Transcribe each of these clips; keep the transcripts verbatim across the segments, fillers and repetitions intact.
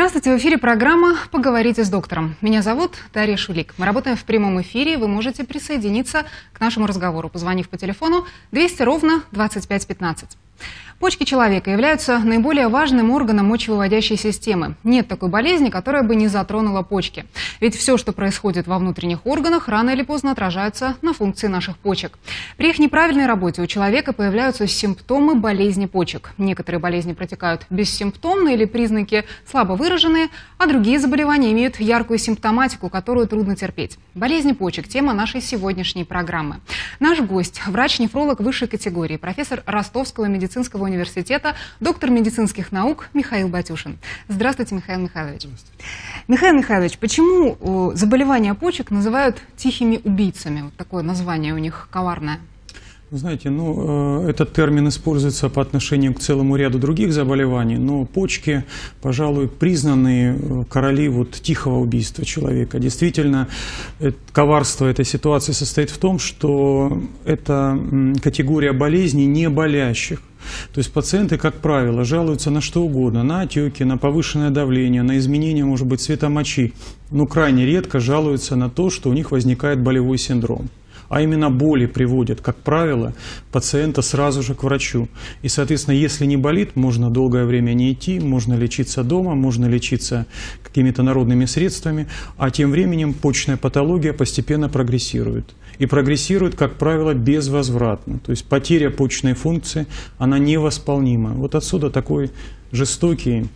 Здравствуйте, в эфире программа «Поговорите с доктором». Меня зовут Дарья Шулик. Мы работаем в прямом эфире, вы можете присоединиться к нашему разговору, позвонив по телефону двести ровно двадцать пять пятнадцать. Почки человека являются наиболее важным органом мочевыводящей системы. Нет такой болезни, которая бы не затронула почки. Ведь все, что происходит во внутренних органах, рано или поздно отражается на функции наших почек. При их неправильной работе у человека появляются симптомы болезни почек. Некоторые болезни протекают бессимптомно или признаки слабо выраженные, а другие заболевания имеют яркую симптоматику, которую трудно терпеть. Болезни почек – тема нашей сегодняшней программы. Наш гость – врач-нефролог высшей категории, профессор Ростовского медицинского университета, доктор медицинских наук Михаил Батюшин. Здравствуйте, Михаил Михайлович. Здравствуйте. Михаил Михайлович, почему заболевания почек называют тихими убийцами? Вот такое название у них коварное. Вы знаете, ну, этот термин используется по отношению к целому ряду других заболеваний, но почки, пожалуй, признанные короли вот тихого убийства человека. Действительно, коварство этой ситуации состоит в том, что это категория болезней не болящих. То есть пациенты, как правило, жалуются на что угодно, на отеки, на повышенное давление, на изменения, может быть, цвета мочи, но крайне редко жалуются на то, что у них возникает болевой синдром. А именно боли приводят, как правило, пациента сразу же к врачу. И, соответственно, если не болит, можно долгое время не идти, можно лечиться дома, можно лечиться какими-то народными средствами, а тем временем почечная патология постепенно прогрессирует. И прогрессирует, как правило, безвозвратно. То есть потеря почечной функции, она невосполнима. Вот отсюда такой жестокий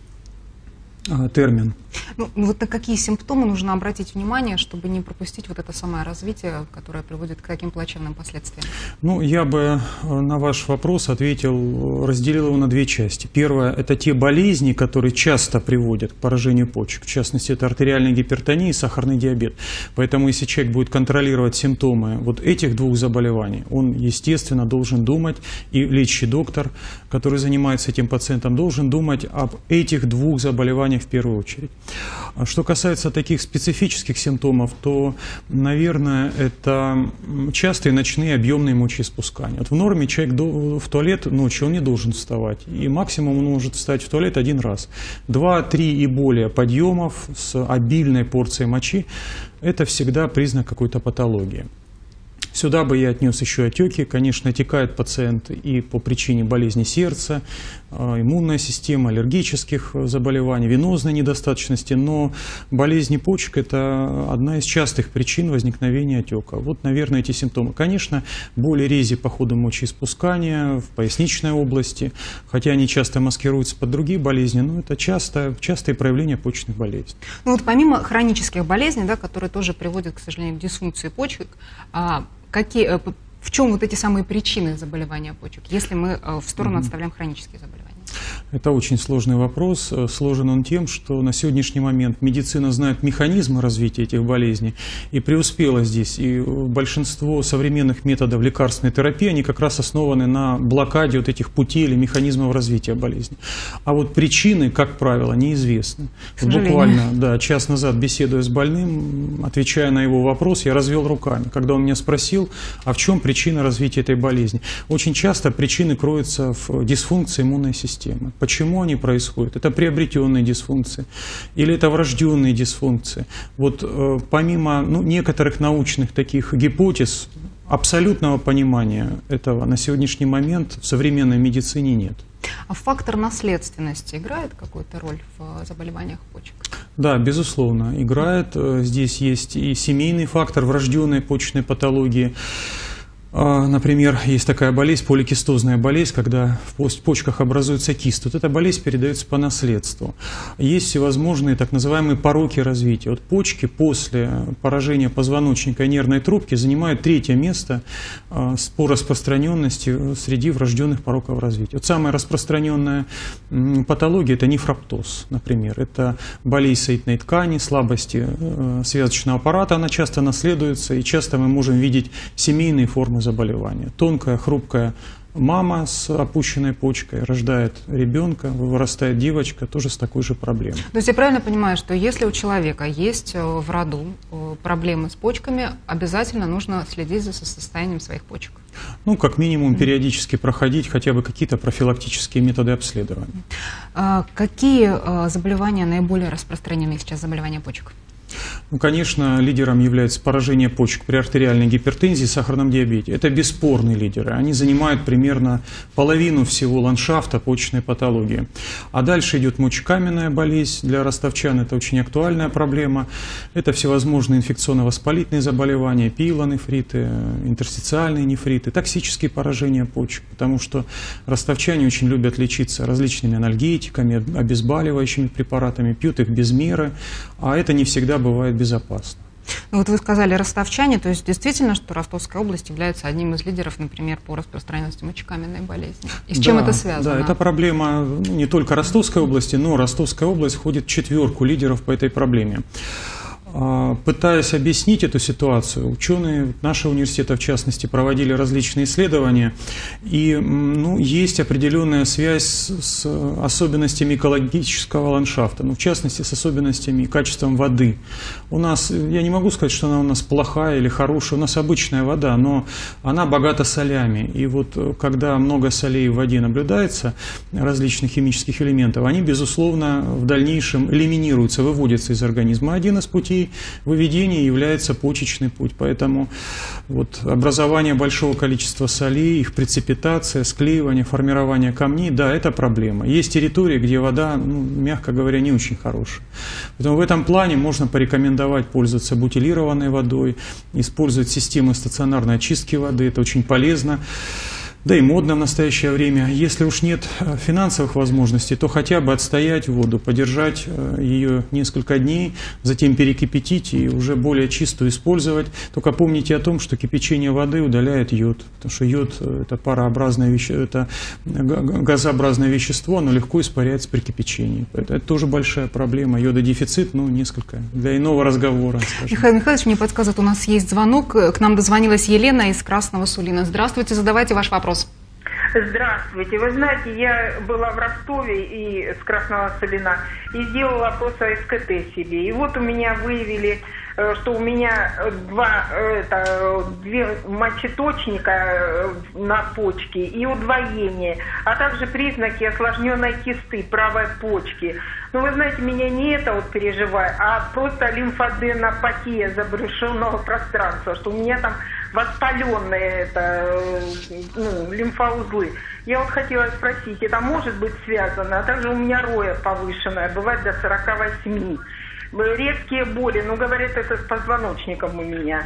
а, термин. Ну, вот на какие симптомы нужно обратить внимание, чтобы не пропустить вот это самое развитие, которое приводит к таким плачевным последствиям? Ну, я бы на ваш вопрос ответил, разделил его на две части. Первое – это те болезни, которые часто приводят к поражению почек. В частности, это артериальная гипертония и сахарный диабет. Поэтому, если человек будет контролировать симптомы вот этих двух заболеваний, он, естественно, должен думать, и лечащий доктор, который занимается этим пациентом, должен думать об этих двух заболеваниях в первую очередь. Что касается таких специфических симптомов, то, наверное, это частые ночные объемные мочеиспускания. Вот в норме человек в туалет ночью он не должен вставать, и максимум он может встать в туалет один раз. Два, три и более подъемов с обильной порцией мочи – это всегда признак какой-то патологии. Сюда бы я отнес еще отеки. Конечно, отекает пациент и по причине болезни сердца, иммунной системы, аллергических заболеваний, венозной недостаточности, но болезни почек – это одна из частых причин возникновения отека. Вот, наверное, эти симптомы. Конечно, боли, рези по ходу мочеиспускания в поясничной области, хотя они часто маскируются под другие болезни, но это часто, частые проявления почечных болезней. Ну вот помимо хронических болезней, да, которые тоже приводят, к сожалению, к дисфункции почек, Какие, в чем вот эти самые причины заболевания почек, если мы в сторону отставляем хронические заболевания? Это очень сложный вопрос. Сложен он тем, что на сегодняшний момент медицина знает механизмы развития этих болезней и преуспела здесь. И большинство современных методов лекарственной терапии, они как раз основаны на блокаде вот этих путей или механизмов развития болезни. А вот причины, как правило, неизвестны. Буквально да, час назад, беседуя с больным, отвечая на его вопрос, я развел руками, когда он меня спросил, а в чем причина развития этой болезни. Очень часто причины кроются в дисфункции иммунной системы. Почему они происходят? Это приобретенные дисфункции или это врожденные дисфункции? Вот э, помимо ну, некоторых научных таких гипотез, абсолютного понимания этого на сегодняшний момент в современной медицине нет. А фактор наследственности играет какую-то роль в заболеваниях почек? Да, безусловно, играет. Здесь есть и семейный фактор врожденной почечной патологии. Например, есть такая болезнь, поликистозная болезнь, когда в почках образуется кист. Вот эта болезнь передается по наследству. Есть всевозможные так называемые пороки развития. Вот почки после поражения позвоночника и нервной трубки занимают третье место по распространенности среди врожденных пороков развития. Вот самая распространенная патология – это нефроптоз, например. Это болезнь соединительной ткани, слабости связочного аппарата, она часто наследуется, и часто мы можем видеть семейные формы заболевания. Тонкая, хрупкая Мама с опущенной почкой рождает ребенка, вырастает девочка, тоже с такой же проблемой. То есть я правильно понимаю, что если у человека есть в роду проблемы с почками, обязательно нужно следить за состоянием своих почек? Ну, как минимум, периодически проходить хотя бы какие-то профилактические методы обследования. А какие заболевания наиболее распространены сейчас, заболевания почек? Ну, конечно, лидером является поражение почек при артериальной гипертензии и сахарном диабете. Это бесспорные лидеры. Они занимают примерно половину всего ландшафта почечной патологии. А дальше идет мочекаменная болезнь. Для ростовчан это очень актуальная проблема. Это всевозможные инфекционно-воспалительные заболевания, пилонефриты, интерстициальные нефриты, токсические поражения почек. Потому что ростовчане очень любят лечиться различными анальгетиками, обезболивающими препаратами, пьют их без меры, а это не всегда бывает безопасно. Ну, вот вы сказали ростовчане, то есть действительно, что Ростовская область является одним из лидеров, например, по распространенности мочекаменной болезни. И с да, чем это связано? Да, это проблема ну, не только Ростовской области, но Ростовская область входит в четверку лидеров по этой проблеме. Пытаясь объяснить эту ситуацию, ученые нашего университета, в частности, проводили различные исследования, и ну, есть определенная связь с особенностями экологического ландшафта, ну, в частности, с особенностями и качеством воды. У нас, я не могу сказать, что она у нас плохая или хорошая, у нас обычная вода, но она богата солями, и вот когда много солей в воде наблюдается, различных химических элементов, они, безусловно, в дальнейшем элиминируются, выводятся из организма. Один из путей выведения является почечный путь. Поэтому вот образование большого количества солей, их преципитация, склеивание, формирование камней, да, это проблема. Есть территории, где вода, ну, мягко говоря, не очень хорошая. Поэтому в этом плане можно порекомендовать пользоваться бутилированной водой, использовать системы стационарной очистки воды, это очень полезно. Да и модно в настоящее время. Если уж нет финансовых возможностей, то хотя бы отстоять воду, подержать ее несколько дней, затем перекипятить и уже более чистую использовать. Только помните о том, что кипячение воды удаляет йод, потому что йод – это парообразное вещество, это газообразное вещество, оно легко испаряется при кипячении. Это, это тоже большая проблема. Йододефицит, ну, несколько для иного разговора. Скажем. Михаил Михайлович мне подсказывает, у нас есть звонок. К нам дозвонилась Елена из Красного Сулина. Здравствуйте, задавайте ваш вопрос. Здравствуйте. Вы знаете, я была в Ростове и с Красного Сулина и сделала просто СКТ себе. И вот у меня выявили, что у меня два, это, две мочеточника на почке и удвоение, а также признаки осложненной кисты правой почки. Но вы знаете, меня не это вот переживает, а просто лимфоденопатия забрюшенного пространства, что у меня там воспаленные это, ну, лимфоузлы. Я вот хотела спросить, это может быть связано? А также у меня роя повышенная, бывает до сорока восьми. Редкие боли, ну, говорят, это с позвоночником у меня.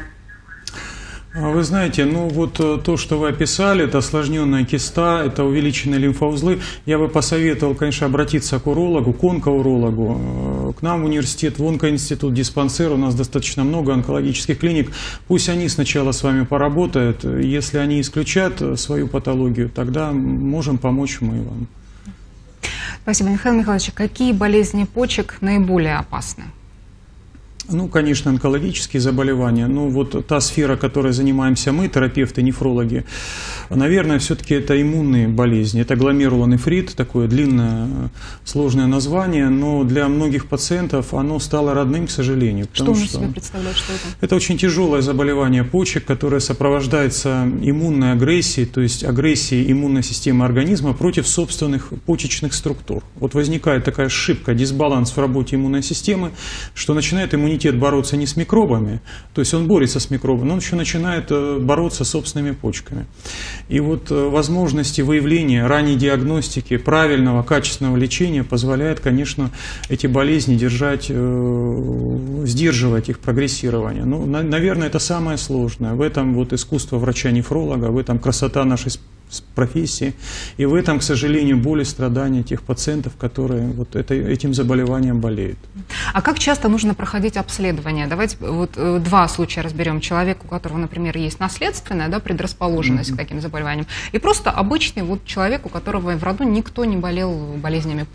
Вы знаете, ну вот то, что вы описали, это осложненная киста, это увеличенные лимфоузлы. Я бы посоветовал, конечно, обратиться к урологу, к онкоурологу. К нам в университет, в онкоинститут, диспансер, у нас достаточно много онкологических клиник. Пусть они сначала с вами поработают. Если они исключат свою патологию, тогда можем помочь мы вам. Спасибо, Михаил Михайлович. Какие болезни почек наиболее опасны? Ну, конечно, онкологические заболевания. Ну, вот та сфера, которой занимаемся мы, терапевты, нефрологи, наверное, все-таки это иммунные болезни. Это гломерулонефрит, такое длинное, сложное название, но для многих пациентов оно стало родным, к сожалению. Что он себе представляет, что это? Это очень тяжелое заболевание почек, которое сопровождается иммунной агрессией, то есть агрессией иммунной системы организма против собственных почечных структур. Вот возникает такая ошибка, дисбаланс в работе иммунной системы, что начинает иммунитет бороться не с микробами, то есть он борется с микробами, но он еще начинает бороться с собственными почками. И вот возможности выявления, ранней диагностики, правильного, качественного лечения позволяет, конечно, эти болезни держать, сдерживать их прогрессирование. Ну, наверное, это самое сложное. В этом вот искусство врача-нефролога, в этом красота нашей профессии, и в этом, к сожалению, боль и страдания тех пациентов, которые вот это, этим заболеванием болеют. А как часто нужно проходить обследование? Давайте вот два случая разберем. Человек, у которого, например, есть наследственная, да, предрасположенность mm-hmm. к таким заболеваниям, и просто обычный вот человек, у которого в роду никто не болел болезнями почек.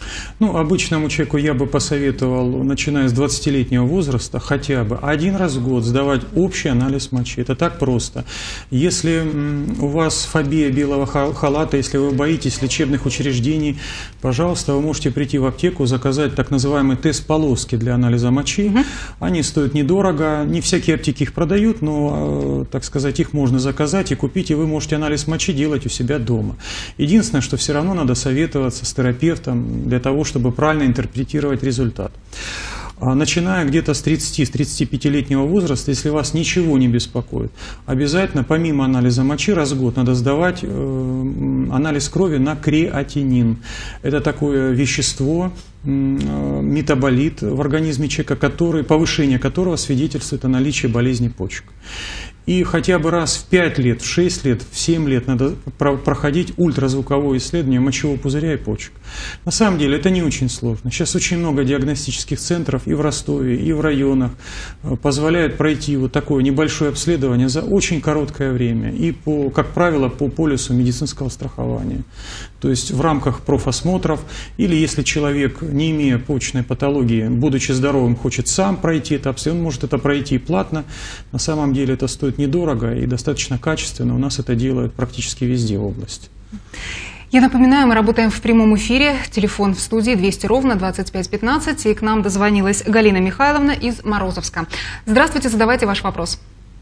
Ну, обычному человеку я бы посоветовал, начиная с двадцатилетнего возраста, хотя бы один раз в год сдавать общий анализ мочи. Это так просто. Если у вас фобия белого халата, если вы боитесь лечебных учреждений, пожалуйста, вы можете прийти в аптеку, заказать так называемые тест-полоски для анализа мочи. Угу. Они стоят недорого. Не всякие аптеки их продают, но, так сказать, их можно заказать и купить, и вы можете анализ мочи делать у себя дома. Единственное, что все равно надо советоваться с терапевтом для того, чтобы правильно интерпретировать результат. Начиная где-то с тридцати-тридцатипятилетнего возраста, если вас ничего не беспокоит, обязательно помимо анализа мочи раз в год надо сдавать э, анализ крови на креатинин. Это такое вещество, метаболит в организме человека, который, повышение которого свидетельствует о наличии болезни почек. И хотя бы раз в пять лет, в шесть лет, в семь лет надо проходить ультразвуковое исследование мочевого пузыря и почек. На самом деле это не очень сложно. Сейчас очень много диагностических центров и в Ростове, и в районах позволяют пройти вот такое небольшое обследование за очень короткое время. И, по, как правило, по полису медицинского страхования. То есть в рамках профосмотров, или если человек, не имея почечной патологии, будучи здоровым, хочет сам пройти это обследование, он может это пройти платно. На самом деле это стоит недорого и достаточно качественно. У нас это делают практически везде в области. Я напоминаю, мы работаем в прямом эфире. Телефон в студии двести ровно двадцать пять пятнадцать. И к нам дозвонилась Галина Михайловна из Морозовска. Здравствуйте, задавайте ваш вопрос.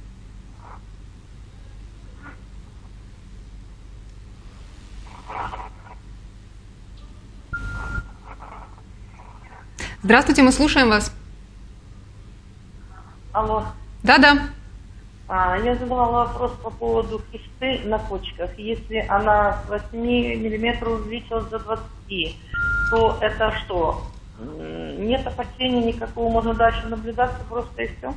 Здравствуйте, мы слушаем вас. Алло. Да-да. А, я задавала вопрос по поводу кисты на почках. Если она с восьми миллиметров увеличилась до двадцати, то это что? Нет опасений никакого, можно дальше наблюдаться просто и все?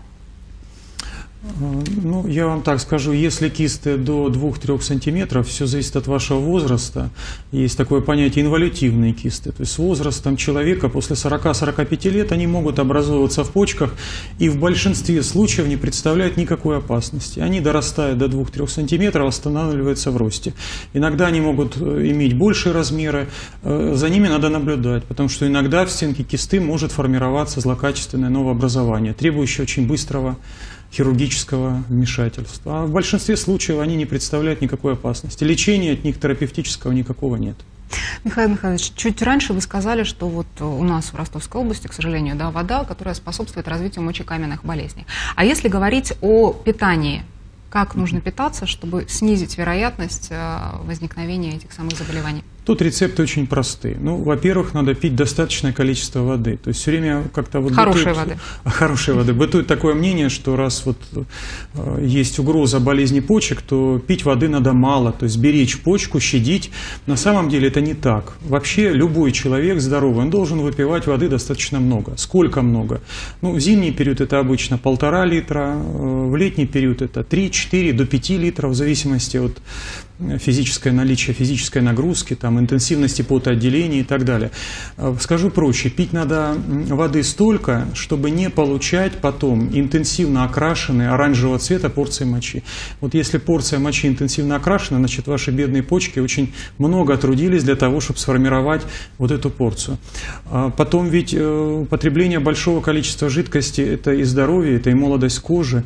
Ну, я вам так скажу, если кисты до двух-трёх сантиметров, все зависит от вашего возраста. Есть такое понятие инволютивные кисты. То есть с возрастом человека после сорока-сорока пяти лет они могут образовываться в почках и в большинстве случаев не представляют никакой опасности. Они дорастают до двух-трёх сантиметров, останавливаются в росте. Иногда они могут иметь большие размеры, за ними надо наблюдать, потому что иногда в стенке кисты может формироваться злокачественное новообразование, требующее очень быстрого хирургического вмешательства. А в большинстве случаев они не представляют никакой опасности. Лечения от них терапевтического никакого нет. Михаил Михайлович, чуть раньше вы сказали, что вот у нас в Ростовской области, к сожалению, да, вода, которая способствует развитию мочекаменных болезней. А если говорить о питании, как нужно питаться, чтобы снизить вероятность возникновения этих самых заболеваний? Тут рецепты очень простые. Ну, во-первых, надо пить достаточное количество воды. То есть все время как-то вот хорошей бытует, воды. Хорошей воды. Бытует такое мнение, что раз вот э, есть угроза болезни почек, то пить воды надо мало, то есть беречь почку, щадить. На самом деле это не так. Вообще любой человек здоровый, он должен выпивать воды достаточно много. Сколько много? Ну, в зимний период это обычно полтора литра, э, в летний период это три-четыре до пяти литров, в зависимости от физическое наличие, физической нагрузки, там, интенсивности потоотделения и так далее. Скажу проще, пить надо воды столько, чтобы не получать потом интенсивно окрашенные оранжевого цвета порции мочи. Вот если порция мочи интенсивно окрашена, значит ваши бедные почки очень много трудились для того, чтобы сформировать вот эту порцию. Потом ведь употребление большого количества жидкости – это и здоровье, это и молодость кожи.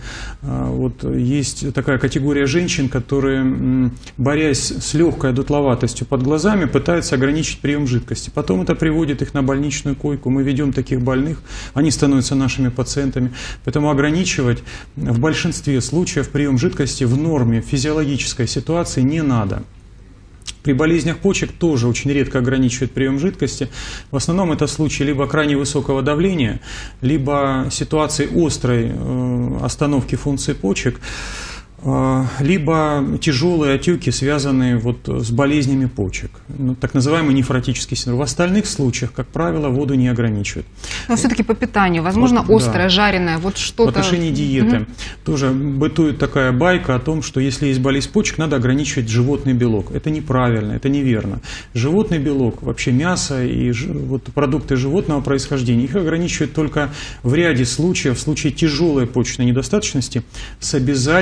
Вот есть такая категория женщин, которые, борясь с легкой одутловатостью под глазами, пытаются ограничить прием жидкости. Потом это приводит их на больничную койку. Мы ведем таких больных, они становятся нашими пациентами. Поэтому ограничивать в большинстве случаев прием жидкости в норме физиологической ситуации не надо. При болезнях почек тоже очень редко ограничивают прием жидкости. В основном это случаи либо крайне высокого давления, либо ситуации острой остановки функции почек, либо тяжелые отеки, связанные вот с болезнями почек, ну, так называемый нефротический синдром. В остальных случаях, как правило, воду не ограничивают. Но все-таки по питанию, возможно, вот, острое, да, жареное, вот что-то... В отношении диеты угу. тоже бытует такая байка о том, что если есть болезнь почек, надо ограничивать животный белок. Это неправильно, это неверно. Животный белок, вообще мясо и вот продукты животного происхождения, их ограничивают только в ряде случаев, в случае тяжелой почечной недостаточности с обязательной комбинацией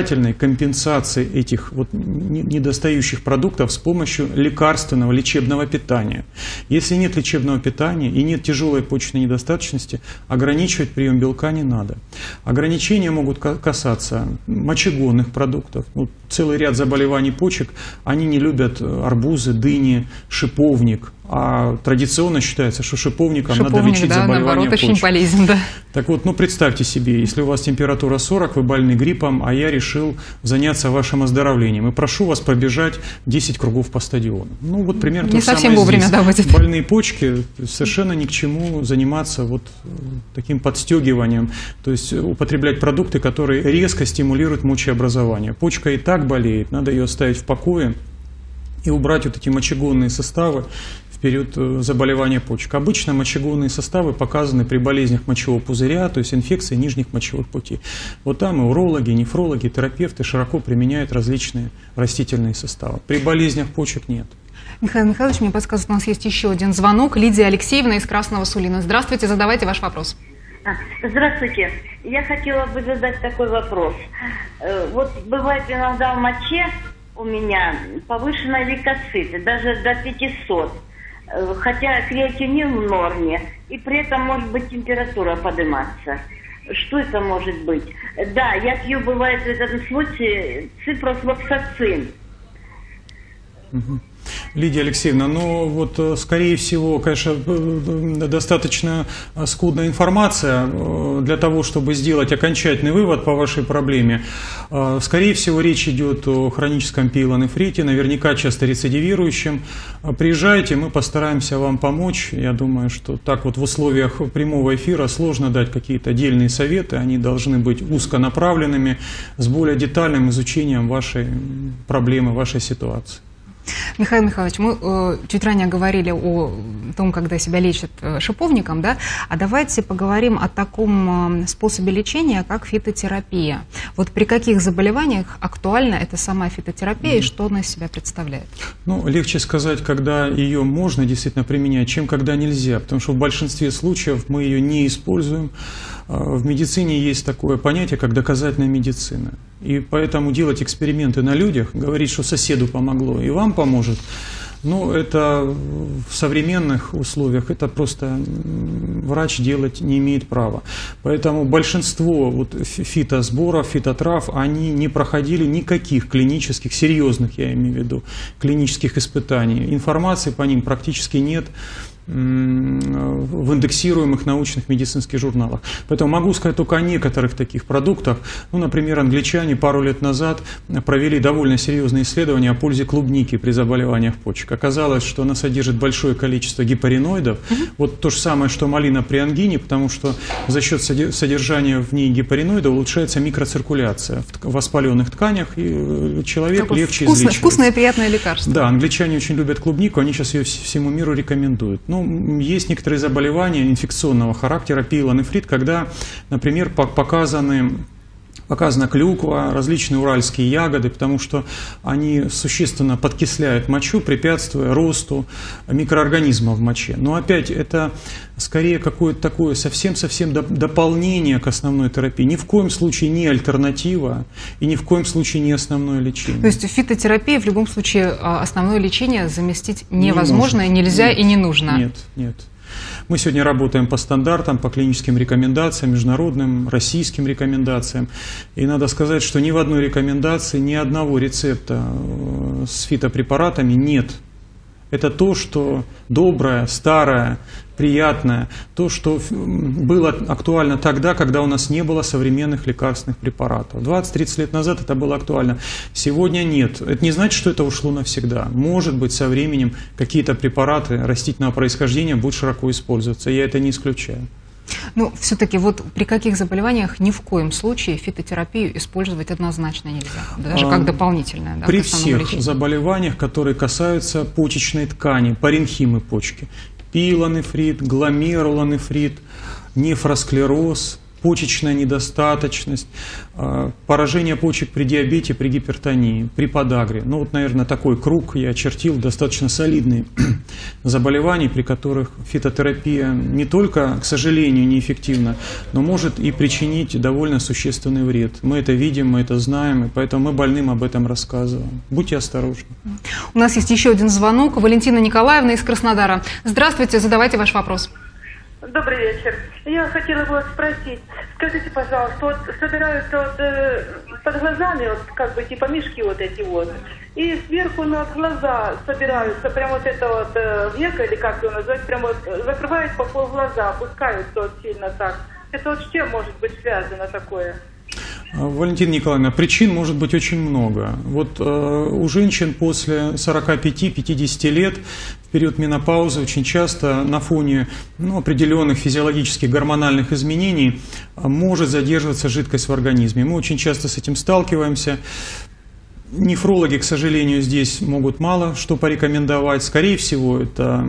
компенсации этих вот недостающих продуктов с помощью лекарственного лечебного питания. Если нет лечебного питания и нет тяжелой почечной недостаточности, ограничивать прием белка не надо. Ограничения могут касаться мочегонных продуктов. Ну, целый ряд заболеваний почек, они не любят арбузы, дыни, шиповник. А традиционно считается, что шиповником Шиповник, надо лечить да, заболевания наоборот, почек. очень полезен, да. Так вот, ну представьте себе, если у вас температура сорок, вы больны гриппом, а я решил заняться вашим оздоровлением. И прошу вас пробежать десять кругов по стадиону. Ну вот примерно Не то же совсем самое вовремя, здесь. да, будет. Больные почки, совершенно ни к чему заниматься вот таким подстегиванием. То есть употреблять продукты, которые резко стимулируют мочеобразование. Почка и так болеет, надо ее оставить в покое и убрать вот эти мочегонные составы в период заболевания почек. Обычно мочегонные составы показаны при болезнях мочевого пузыря, то есть инфекции нижних мочевых путей. Вот там и урологи, и нефрологи, и терапевты широко применяют различные растительные составы. При болезнях почек нет. Михаил Михайлович, мне подсказывает, у нас есть еще один звонок. Лидия Алексеевна из Красного Сулина. Здравствуйте, задавайте ваш вопрос. Здравствуйте. Я хотела бы задать такой вопрос. Вот бывает иногда в моче у меня повышенные лейкоциты, даже до пятисот. Хотя креатинин в норме, и при этом может быть температура подниматься. Что это может быть? Да, я пью, бывает в этом случае, ципрофлоксацин. Угу. Лидия Алексеевна, ну вот, скорее всего, конечно, достаточно скудная информация для того, чтобы сделать окончательный вывод по вашей проблеме. Скорее всего, речь идет о хроническом пиелонефрите, наверняка часто рецидивирующем. Приезжайте, мы постараемся вам помочь. Я думаю, что так вот в условиях прямого эфира сложно дать какие-то отдельные советы. Они должны быть узконаправленными, с более детальным изучением вашей проблемы, вашей ситуации. Михаил Михайлович, мы э, чуть ранее говорили о том, когда себя лечат э, шиповником, да? А давайте поговорим о таком э, способе лечения, как фитотерапия. Вот при каких заболеваниях актуальна эта сама фитотерапия mm. и что она из себя представляет? Ну, легче сказать, когда ее можно действительно применять, чем когда нельзя, потому что в большинстве случаев мы ее не используем. В медицине есть такое понятие, как доказательная медицина. И поэтому делать эксперименты на людях, говорить, что соседу помогло и вам поможет, ну, это в современных условиях, это просто врач делать не имеет права. Поэтому большинство вот фитосборов, фитотрав, они не проходили никаких клинических, серьезных, я имею в виду, клинических испытаний. Информации по ним практически нет в индексируемых научных медицинских журналах. Поэтому могу сказать только о некоторых таких продуктах. Ну, например, англичане пару лет назад провели довольно серьезные исследования о пользе клубники при заболеваниях почек. Оказалось, что она содержит большое количество гепариноидов. Mm-hmm. Вот то же самое, что малина при ангине, потому что за счет содержания в ней гепариноидов улучшается микроциркуляция в воспаленных тканях, и человек Такое легче вкусное, излечивается. Вкусное и приятное лекарство. Да, англичане очень любят клубнику, они сейчас ее всему миру рекомендуют. Ну, есть некоторые заболевания инфекционного характера, пиелонефрит, когда, например, показаны, показана клюква, различные уральские ягоды, потому что они существенно подкисляют мочу, препятствуя росту микроорганизмов в моче. Но опять это скорее какое-то такое совсем-совсем дополнение к основной терапии. Ни в коем случае не альтернатива и ни в коем случае не основное лечение. То есть фитотерапия в любом случае основное лечение заместить невозможно, не нельзя нет, и не нужно? Нет, нет. Мы сегодня работаем по стандартам, по клиническим рекомендациям, международным, российским рекомендациям. И надо сказать, что ни в одной рекомендации, ни одного рецепта с фитопрепаратами нет. Это то, что доброе, старое, приятное, то, что было актуально тогда, когда у нас не было современных лекарственных препаратов. двадцать-тридцать лет назад это было актуально. Сегодня нет. Это не значит, что это ушло навсегда. Может быть, со временем какие-то препараты растительного происхождения будут широко использоваться. Я это не исключаю. Ну, все-таки вот при каких заболеваниях ни в коем случае фитотерапию использовать однозначно нельзя, даже как дополнительное? Да, при всех лечению. заболеваниях, которые касаются почечной ткани, паренхимы почки, пиелонефрит, гломерулонефрит, нефросклероз, почечная недостаточность, поражение почек при диабете, при гипертонии, при подагре. Ну вот, наверное, такой круг я очертил, достаточно солидные заболевания, при которых фитотерапия не только, к сожалению, неэффективна, но может и причинить довольно существенный вред. Мы это видим, мы это знаем, и поэтому мы больным об этом рассказываем. Будьте осторожны. У нас есть еще один звонок. Валентина Николаевна из Краснодара. Здравствуйте, задавайте ваш вопрос. Добрый вечер. Я хотела бы вас спросить, скажите, пожалуйста, вот собираются вот, э, под глазами, вот как бы типа мешки вот эти вот, и сверху на глаза собираются, прям вот это вот э, веко, или как его назвать, прям вот закрывают по пол глаза, опускаются вот сильно так. Это вот с чем может быть связано такое? Валентина Николаевна, причин может быть очень много. Вот э, у женщин после сорока пяти-пятидесяти лет в период менопаузы очень часто на фоне ну, определенных физиологических гормональных изменений может задерживаться жидкость в организме. Мы очень часто с этим сталкиваемся. Нефрологи, к сожалению, здесь могут мало что порекомендовать. Скорее всего, это,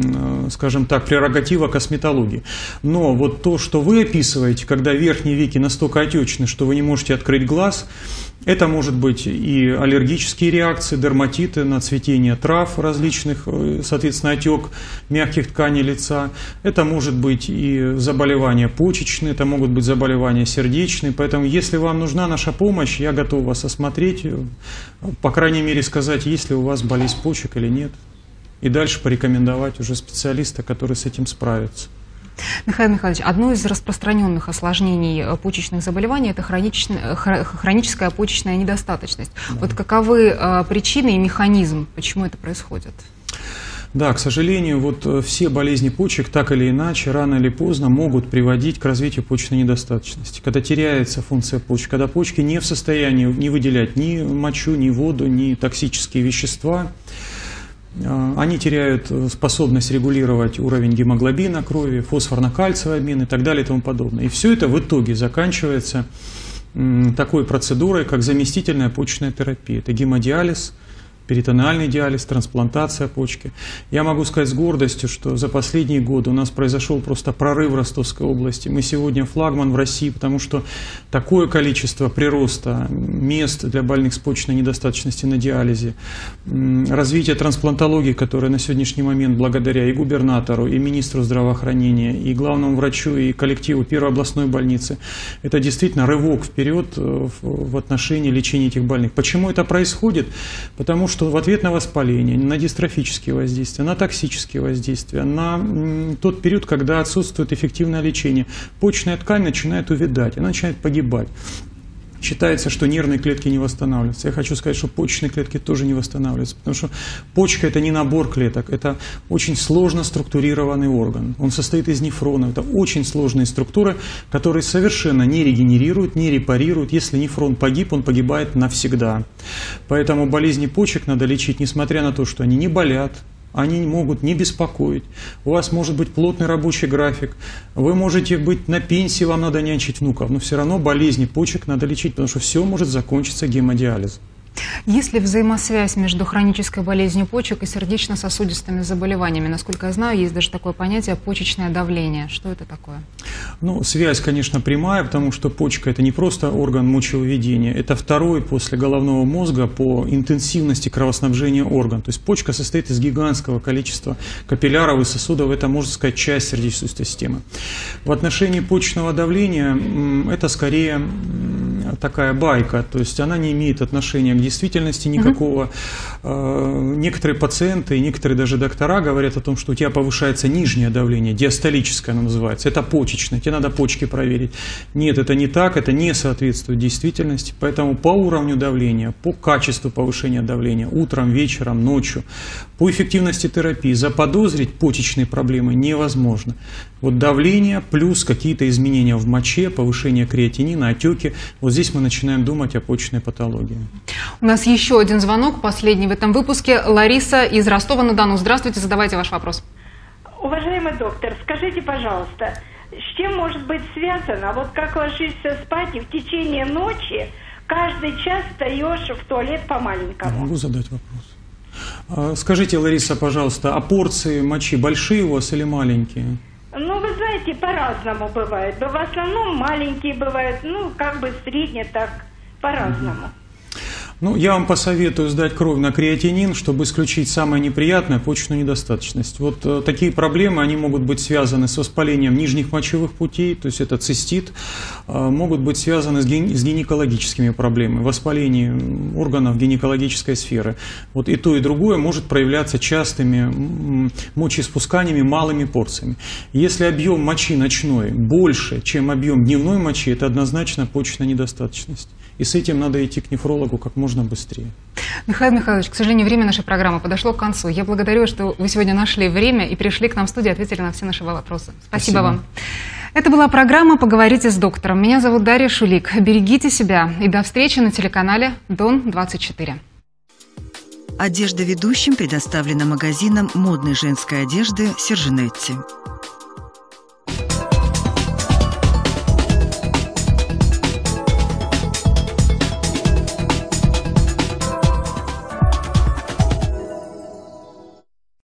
скажем так, прерогатива косметологии. Но вот то, что вы описываете, когда верхние веки настолько отечны, что вы не можете открыть глаз, это может быть и аллергические реакции, дерматиты на цветение трав различных, соответственно, отек мягких тканей лица. Это может быть и заболевания почечные, это могут быть заболевания сердечные. Поэтому, если вам нужна наша помощь, я готов вас осмотреть, по крайней мере сказать, есть ли у вас болезнь почек или нет. И дальше порекомендовать уже специалиста, который с этим справится. Михаил Михайлович, одно из распространенных осложнений почечных заболеваний – это хроническая почечная недостаточность. Да. Вот каковы э, причины и механизм, почему это происходит? Да, к сожалению, вот все болезни почек так или иначе, рано или поздно могут приводить к развитию почечной недостаточности. Когда теряется функция почек, когда почки не в состоянии не выделять ни мочу, ни воду, ни токсические вещества, они теряют способность регулировать уровень гемоглобина крови, фосфорно-кальциевый обмен и так далее и тому подобное. И все это в итоге заканчивается такой процедурой, как заместительная почечная терапия. Это гемодиализ, перитонеальный диализ, трансплантация почки. Я могу сказать с гордостью, что за последние годы у нас произошел просто прорыв в Ростовской области. Мы сегодня флагман в России, потому что такое количество прироста мест для больных с почечной недостаточностью на диализе, развитие трансплантологии, которое на сегодняшний момент благодаря и губернатору, и министру здравоохранения, и главному врачу, и коллективу первой областной больницы, это действительно рывок вперед в отношении лечения этих больных. Почему это происходит? Потому что что в ответ на воспаление, на дистрофические воздействия, на токсические воздействия, на тот период, когда отсутствует эффективное лечение, почечная ткань начинает увядать, она начинает погибать. Считается, что нервные клетки не восстанавливаются. Я хочу сказать, что почечные клетки тоже не восстанавливаются, потому что почка – это не набор клеток, это очень сложно структурированный орган. Он состоит из нефронов, это очень сложные структуры, которые совершенно не регенерируют, не репарируют. Если нефрон погиб, он погибает навсегда. Поэтому болезни почек надо лечить, несмотря на то, что они не болят, они могут не беспокоить. У вас может быть плотный рабочий график, вы можете быть на пенсии, вам надо нянчить внуков, но все равно болезни почек надо лечить, потому что все может закончиться гемодиализом. Есть ли взаимосвязь между хронической болезнью почек и сердечно-сосудистыми заболеваниями? Насколько я знаю, есть даже такое понятие почечное давление. Что это такое? Ну, связь, конечно, прямая, потому что почка – это не просто орган мочевыведения, это второй после головного мозга по интенсивности кровоснабжения орган. То есть почка состоит из гигантского количества капилляров и сосудов, это, можно сказать, часть сердечно-сосудистой системы. В отношении почечного давления это скорее такая байка, то есть она не имеет отношения к действительности никакого. Uh-huh. Некоторые пациенты и некоторые даже доктора говорят о том, что у тебя повышается нижнее давление, диастолическое оно называется, это почечное, тебе надо почки проверить. Нет, это не так, это не соответствует действительности, поэтому по уровню давления, по качеству повышения давления, утром, вечером, ночью, по эффективности терапии заподозрить почечные проблемы невозможно. Вот давление плюс какие-то изменения в моче, повышение креатинина, отеки, вот здесь мы начинаем думать о почечной патологии. У нас еще один звонок, последний в этом выпуске. Лариса из Ростова-на-Дону. Здравствуйте, задавайте ваш вопрос. Уважаемый доктор, скажите, пожалуйста, с чем может быть связано, вот как ложишься спать и в течение ночи каждый час встаешь в туалет по-маленькому? Могу задать вопрос. Скажите, Лариса, пожалуйста, а порции мочи большие у вас или маленькие? Ну, вы знаете, знаете, по-разному бывает. В основном маленькие бывают, ну, как бы средние, так, по-разному. Ну, я вам посоветую сдать кровь на креатинин, чтобы исключить самое неприятное – почечную недостаточность. Вот э, такие проблемы, они могут быть связаны с воспалением нижних мочевых путей, то есть это цистит, э, могут быть связаны с, ген с гинекологическими проблемами, воспалением органов гинекологической сферы. Вот и то, и другое может проявляться частыми мочеиспусканиями, малыми порциями. Если объем мочи ночной больше, чем объем дневной мочи, это однозначно почечная недостаточность. И с этим надо идти к нефрологу как можно быстрее. Михаил Михайлович, к сожалению, время нашей программы подошло к концу. Я благодарю, что вы сегодня нашли время и пришли к нам в студию, ответили на все наши вопросы. Спасибо, Спасибо вам. Это была программа «Поговорите с доктором». Меня зовут Дарья Шулик. Берегите себя и до встречи на телеканале Дон двадцать четыре. Одежда ведущим предоставлена магазином модной женской одежды «Сержинетти».